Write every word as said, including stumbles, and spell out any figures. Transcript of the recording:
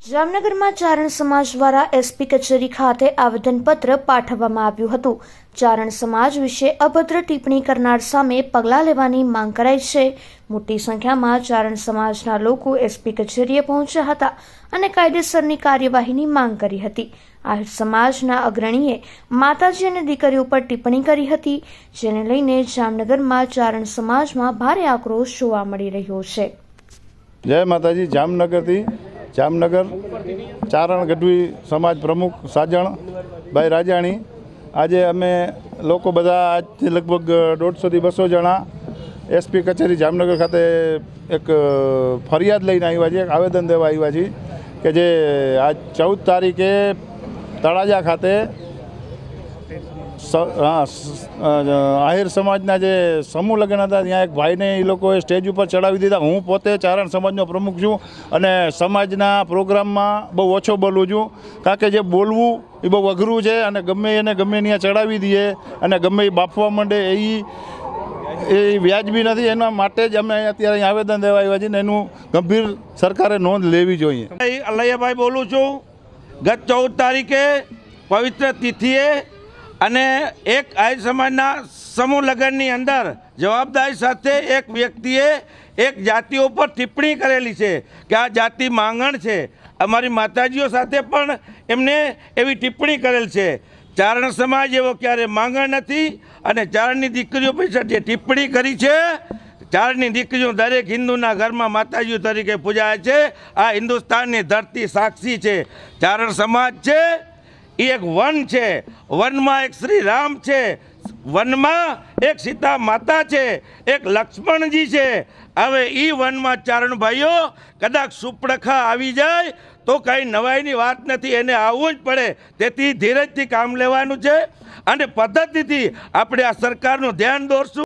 जामनगर में चारण समाज द्वारा एसपी कचेरी खाते आवेदनपत्र पाठववामां आव्युं हतुं। चारण समाज विषे अभद्र टिप्पणी करनार सामे पगलां लेवानी मांग कराई छे। मोटी संख्या में चारण समाजना लोको एसपी कचेरीए पहोंच्या हता अने कायदेसरनी कार्यवाहीनी मांग करी हती। आहिर समाजना अग्रणीए माताजी अने दीकरीओ पर टिप्पणी करी हती, जेने लईने जामनगर में चारण समाज में भारे आक्रोश जोवा मळी रह्यो छे। जय माताजी। जामनगर थी जामनगर चारण गढ़वी समाज प्रमुख साजण भाई राजाणी आज अमे लोग बधा आज लगभग दौड़ सौ थी बसो जना एसपी कचेरी जामनगर खाते एक फरियाद लईने आव्या छे, एक आवेदन देवा आव्या छे कि जे आज चौदह तारीखे तळाजा खाते हाँ आहिर समाजना जे समूह लग्न था त्या एक भाई ने ए लोकोए स्टेज पर चढ़ावी दीधा। हूँ पोते चारण समाजनो प्रमुख छूँ अने समाजना प्रोग्राम में बहु ओछो बोलूँ छूँ, कारण के जे बोलवू ए बहु अघरू है अने गमे एने गमे त्यां चढ़ावी दीए अने गमे ए बाफवा मांडे ए ए व्याजबी नहीं। एना माटे ज अमे अत्यारे आवेदन देवा आव्या छीए। एनुं गंभीर सरकारे नोंध लेवी जोईए। अल्लाहभाई बोलूँ छूँ। गत चौदह तारीखे पवित्र तिथिए अने एक आहिर समाजना समूह लगननी अंदर जवाबदारी साथे एक व्यक्तिए एक जातिओ पर टिप्पणी करेली छे कि आ जाति मांगण छे। अमारी माताजीओ साथे पण एमने एवी टिप्पणी करेल छे। चारण समाज एवो क्यारे मांगण नथी अने चारणनी दीकरीओ पर जे टिप्पणी करी छे, चारणनी दीकरीओ दरेक हिंदूना घरमां माताजीओ तरीके पूजाय छे। आ हिंदुस्ताननी धरती साक्षी छे। चारण समाज छे एक वन है, वन में एक श्री राम है, वन में एक सीता माता है, एक लक्ष्मण जी है। हवे ई वन में चारण भाईओ कदाच सुपड़खा आवी जाए तो कई नवाईनी बात नहीं, एने आववुं ज पड़े। तेथी धीरजथी काम लेवानुं छे अने पद्धतिथी आपणे आ सरकारनुं ध्यान दौरशुं।